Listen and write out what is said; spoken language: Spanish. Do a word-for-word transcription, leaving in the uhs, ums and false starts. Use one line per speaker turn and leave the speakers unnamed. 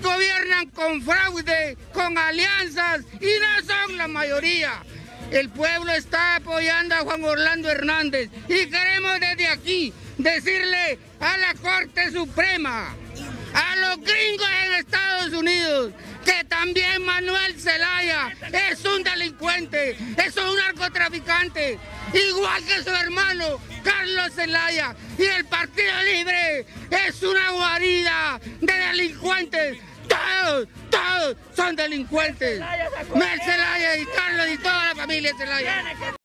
gobiernan con fraude, con alianzas y no son la mayoría. El pueblo está apoyando a Juan Orlando Hernández y queremos desde aquí decirle a la Corte Suprema, a los gringos en Estados Unidos, que también Manuel Zelaya es un delincuente, es un narcotraficante, igual que su hermano Carlos Zelaya, y el Partido Libre es una guarida de delincuentes. Todos, todos son delincuentes. Mel Zelaya y Carlos y toda la familia Zelaya.